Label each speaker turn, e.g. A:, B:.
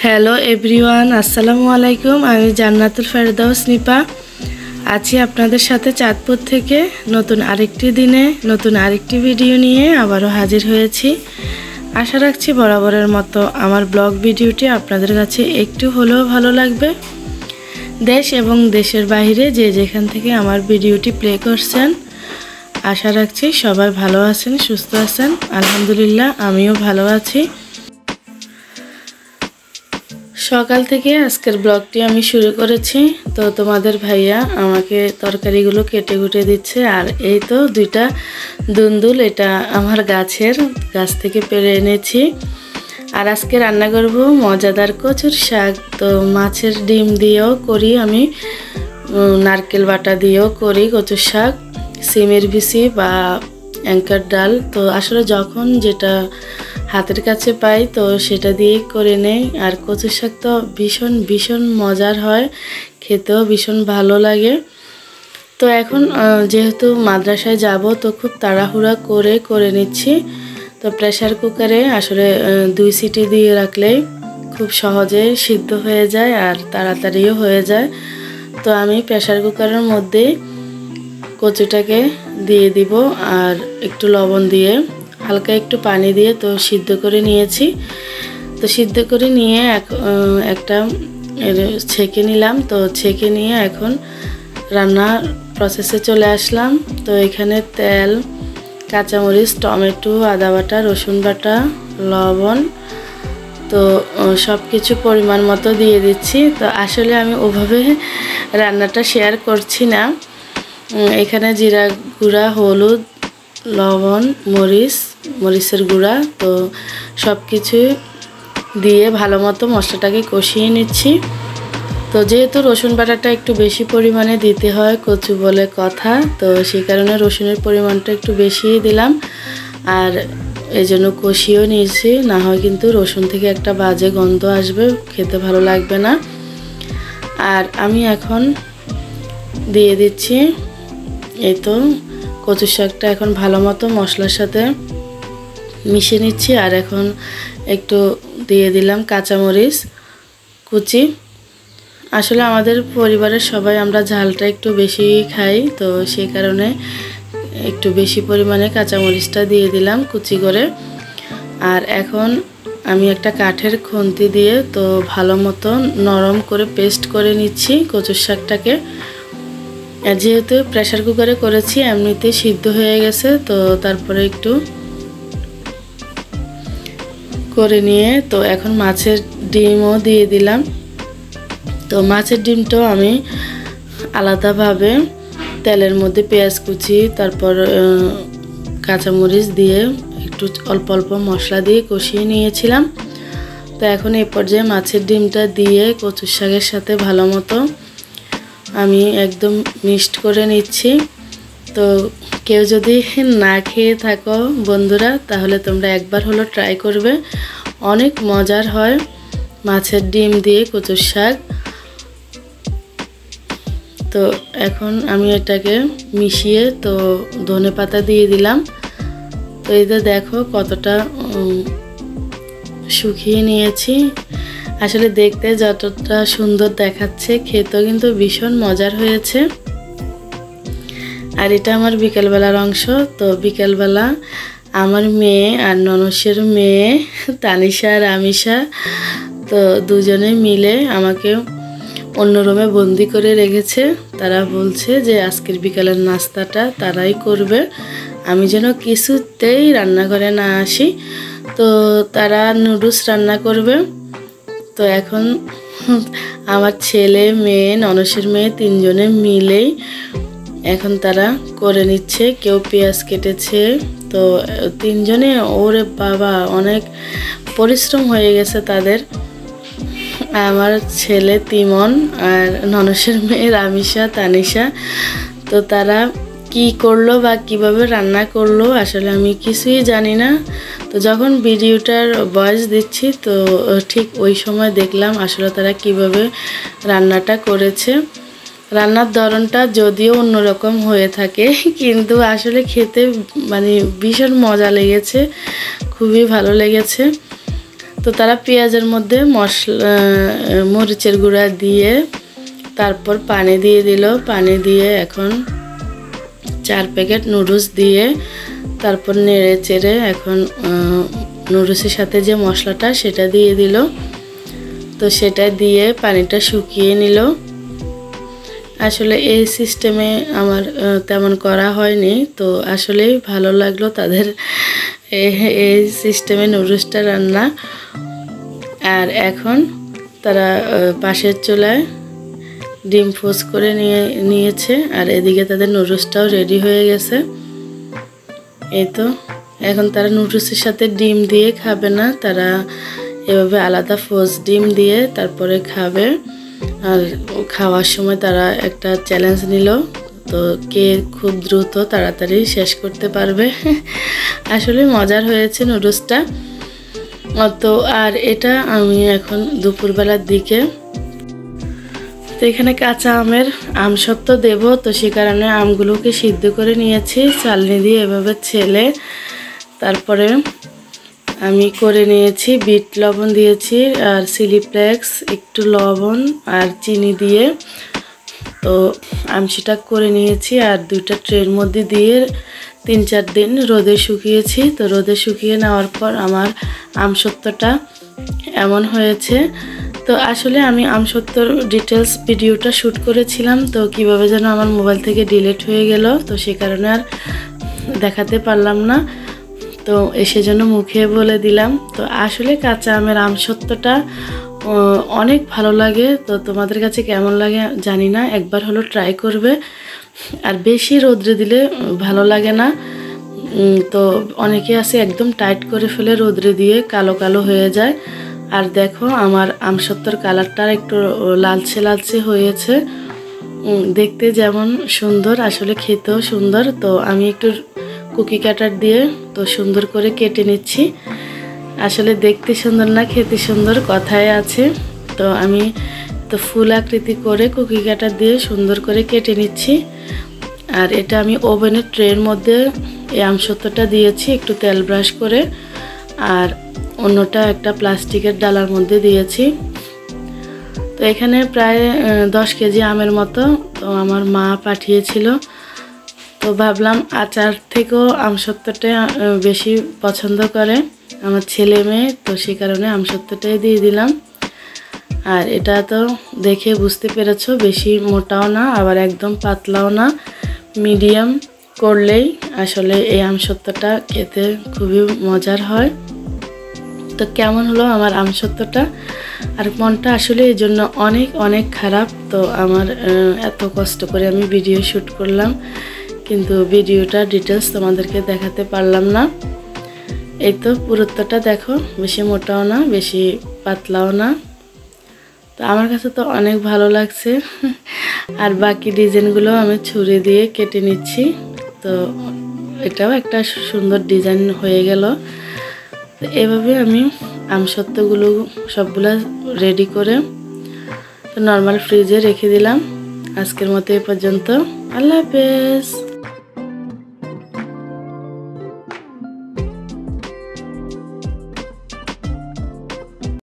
A: Hello everyone, আসসালামু আলাইকুম। আমি জান্নাতুল ফেরদাউস নিপা আছি আপনাদের সাথে চাঁদপুর থেকে নতুন আরেকটি দিনে নতুন আরেকটি ভিডিও নিয়ে আবারও হাজির হয়েছি। আশা রাখছি বরাবরের মতো আমার ব্লগ ভিডিওটি আপনাদের কাছে একটু হলেও ভালো লাগবে। দেশ এবং দেশের বাইরে যে যেখান থেকে আমার ভিডিওটি প্লে করছেন, আশা রাখছি সবাই ভালো আছেন, সুস্থ আছেন। আলহামদুলিল্লাহ, আমিও ভালো আছি। সকাল থেকে আজকের ব্লগটি আমি শুরু করেছি। তো তোমাদের ভাইয়া আমাকে তরকারিগুলো কেটে কুটে দিচ্ছে। আর এই তো দুইটা দুন্দুল, এটা আমার গাছ থেকে পেড়ে এনেছি। আর আজকে রান্না করব মজাদার কচুর শাক। তো মাছের ডিম দিয়েও করি আমি, নারকেল বাটা দিয়েও করি কচুর শাক, সিমের বিচি বা অ্যাঙ্কার ডাল। তো আসলে যখন যেটা হাতের কাছে পাই তো সেটা দিয়ে করে নেই। আর কচুর শাক তো ভীষণ ভীষণ মজার হয়, খেতেও ভীষণ ভালো লাগে। তো এখন যেহেতু মাদ্রাসায় যাব তো খুব তাড়াহুড়া করে নিচ্ছি। তো প্রেসার কুকারে আসলে 2 সিটি দিয়ে রাখলেই খুব সহজে সিদ্ধ হয়ে যায় আর তাড়াতাড়িও হয়ে যায়। তো আমি প্রেসার কুকারের মধ্যে কচুটাকে দিয়ে দিব আর একটু লবণ দিয়ে হালকা একটু পানি দিয়ে তো সিদ্ধ করে নিয়েছি। তো সিদ্ধ করে নিয়ে একটা ছেঁকে নিলাম। তো ছেঁকে নিয়ে এখন রান্নার প্রসেসে চলে আসলাম। তো এখানে তেল, কাঁচামরিচ, টমেটো, আদা বাটা, রসুন বাটা, লবণ, তো সব কিছু পরিমাণ মতো দিয়ে দিচ্ছি। তো আসলে আমি ওভাবে রান্নাটা শেয়ার করছি না। এখানে জিরা গুঁড়া, হলুদ, লবণ, মরিচের গুঁড়া, তো সব কিছু দিয়ে ভালো মতো মশলাটাকে কষিয়ে নিচ্ছি। তো যেহেতু রসুন বাটাটা একটু বেশি পরিমাণে দিতে হয়, কচু বলে কথা, তো সেই কারণে রসুনের পরিমাণটা একটু বেশিই দিলাম। আর এই জন্য কষিয়েও নিয়েছি, না হয় কিন্তু রসুন থেকে একটা বাজে গন্ধ আসবে, খেতে ভালো লাগবে না। আর আমি এখন দিয়ে দিচ্ছি, এই তো কচুর শাকটা এখন ভালো মতো মশলার সাথে মিশিয়ে নিচ্ছি। আর এখন একটু দিয়ে দিলাম কাঁচামরিচ কুচি। আসলে আমাদের পরিবারের সবাই আমরা ঝালটা একটু বেশি খাই, তো সেই কারণে একটু বেশি পরিমাণে কাঁচামরিচটা দিয়ে দিলাম কুচি করে। আর এখন আমি একটা কাঠের খুন্তি দিয়ে তো ভালো মতো নরম করে পেস্ট করে নিচ্ছি কচুর শাকটাকে। যেহেতু প্রেসার কুকারে করেছি এমনিতে সিদ্ধ হয়ে গেছে, তো তারপরে একটু করে নিয়ে তো এখন মাছের ডিমও দিয়ে দিলাম। তো মাছের ডিমটাও আমি আলাদাভাবে তেলের মধ্যে পেঁয়াজ কুচি, তারপর কাঁচামরিচ দিয়ে একটু অল্প অল্প মশলা দিয়ে কষিয়ে নিয়েছিলাম। তো এখন এই পর্যায়ে মাছের ডিমটা দিয়ে কচুর শাকের সাথে ভালো মতো আমি একদম মিক্সড করে নিচ্ছি। তো কেউ যদি না খেয়ে থাকো বন্ধুরা, তাহলে তোমরা একবার হলো ট্রাই করবে, অনেক মজার হয় মাছের ডিম দিয়ে কচুর শাক। তো এখন আমি এটাকে মিশিয়ে তো ধনেপাতা দিয়ে দিলাম। তো এটা দেখো কতটা শুকিয়ে নিয়েছি। আসলে দেখতে যতটা সুন্দর দেখাচ্ছে, খেতেও কিন্তু ভীষণ মজার হয়েছে। আর এটা আমার বিকেলবেলার অংশ। তো বিকেলবেলা আমার মেয়ে আর ননসের মেয়ে তানিশা আর আমিশা, তো দুজনে মিলে আমাকে অন্য রুমে বন্দি করে রেখেছে। তারা বলছে যে আজকের বিকালের নাস্তাটা তারাই করবে, আমি যেন কিছুতেই রান্নাঘরে না আসি। তো তারা নুডলস রান্না করবে। তো এখন আমার ছেলে, মেয়ে, ননসের মেয়ে তিনজনে মিলেই এখন তারা করে নিচ্ছে। কেউ পেঁয়াজ কেটেছে, তো তিনজনে, ওরে বাবা, অনেক পরিশ্রম হয়ে গেছে তাদের। আমার ছেলে তিমন আর ননসের মেয়ে রামিশা, তানিশা, তো তারা কি করলো বা কিভাবে রান্না করলো আসলে আমি কিছুই জানি না। তো যখন ভিডিওটার ভয়েস দিচ্ছি তো ঠিক ওই সময় দেখলাম আসলে তারা কিভাবে রান্নাটা করেছে। রান্নার ধরনটা যদিও অন্যরকম হয়ে থাকে, কিন্তু আসলে খেতে মানে ভীষণ মজা লেগেছে, খুবই ভালো লেগেছে। তো তারা পেঁয়াজের মধ্যে মশলা মরিচের গুঁড়া দিয়ে তারপর পানি দিয়ে দিল, পানি দিয়ে এখন 4 প্যাকেট নুডলস দিয়ে তারপর নেড়ে চেড়ে এখন নুডলসের সাথে যে মশলাটা সেটা দিয়ে দিল। তো সেটা দিয়ে পানিটা শুকিয়ে নিল। আসলে এই সিস্টেমে আমার তেমন করা হয়নি, তো আসলেই ভালো লাগলো তাদের এই সিস্টেমে নুডলসটা রান্না। আর এখন তারা পাশের চুলায় ডিম ফোস করে নিয়েছে আর এদিকে তাদের নুডলসটাও রেডি হয়ে গেছে। এই তো এখন তারা নুডলসের সাথে ডিম দিয়ে খাবে না, তারা এভাবে আলাদা ফোস ডিম দিয়ে তারপরে খাবে। আর খাওয়ার সময় তারা একটা চ্যালেঞ্জ নিল, তো কে খুব দ্রুত তাড়াতাড়ি শেষ করতে পারবে। আসলে মজার হয়েছে নুডলসটা। তো আর এটা আমি এখন দুপুরবেলার দিকে, তো এখানে কাঁচা আমের আমসত্ব দেব, তো সে কারণে আমগুলোকে সিদ্ধ করে নিয়েছি চালনি দিয়ে এভাবে ছেলে। তারপরে আমি করে নিয়েছি বিট লবণ দিয়েছি আর চিলি ফ্লেক্স, একটু লবণ আর চিনি দিয়ে তো আমসিটা করে নিয়েছি। আর 2টা ট্রের মধ্যে দিয়ে 3-4 দিন রোদে শুকিয়েছি। তো রোদে শুকিয়ে নেওয়ার পর আমার আমসত্বটা এমন হয়েছে। তো আসলে আমি আমসত্বর ডিটেলস ভিডিওটা শ্যুট করেছিলাম, তো কিভাবে যেন আমার মোবাইল থেকে ডিলিট হয়ে গেল, তো সে কারণে আর দেখাতে পারলাম না। তো সেজন্য মুখে বলে দিলাম। তো আসলে কাঁচা আমের আমসত্বটা অনেক ভালো লাগে। তো তোমাদের কাছে কেমন লাগে জানি না, একবার হলো ট্রাই করবে। আর বেশি রোদ্রে দিলে ভালো লাগে না, তো অনেকে আছে একদম টাইট করে ফেলে রোদ্রে দিয়ে, কালো কালো হয়ে যায়। আর দেখো আমার আমসত্বর কালারটা একটু লালচে লালচে হয়েছে, দেখতে যেমন সুন্দর আসলে খেতেও সুন্দর। তো আমি একটু কুকি কাটার দিয়ে তো সুন্দর করে কেটে নিচ্ছি। আসলে দেখতে সুন্দর না খেতে সুন্দর কথায় আছে। তো আমি তো ফুল আকৃতি করে কুকি কাটার দিয়ে সুন্দর করে কেটে নিচ্ছি। আর এটা আমি ওভেনের ট্রের মধ্যে এই আমসত্বটা দিয়েছি একটু তেল ব্রাশ করে, আর অন্যটা একটা প্লাস্টিকের ডালার মধ্যে দিয়েছি। তো এখানে প্রায় 10 কেজি আমের মতো তো আমার মা পাঠিয়েছিল। তো ভাবলাম আচার থেকেও আমসত্বটা বেশি পছন্দ করে আমার ছেলে মেয়ে, তো সেই কারণে আমসত্বটাই দিয়ে দিলাম। আর এটা তো দেখে বুঝতে পেরেছো বেশি মোটাও না আবার একদম পাতলাও না, মিডিয়াম করলেই আসলে এই আমসত্বটা খেতে খুবই মজার হয়। তো কেমন হলো আমার আমসত্বটা? আর মনটা আসলে এই জন্য অনেক অনেক খারাপ। তো আমার এত কষ্ট করে আমি ভিডিও শ্যুট করলাম, কিন্তু ভিডিওটা ডিটেলস তোমাদেরকে দেখাতে পারলাম না। এই তো পুরুত্বটা দেখো, বেশি মোটাও না বেশি পাতলাও না। তো আমার কাছে তো অনেক ভালো লাগছে। আর বাকি ডিজাইনগুলো আমি ছুরি দিয়ে কেটে নিচ্ছি। তো এটাও একটা সুন্দর ডিজাইন হয়ে গেল। তো এভাবে আমি আমসত্বগুলো সবগুলা রেডি করে তো নর্মাল ফ্রিজে রেখে দিলাম। আজকের মতো এ পর্যন্ত। আল্লাহ হাফেজ।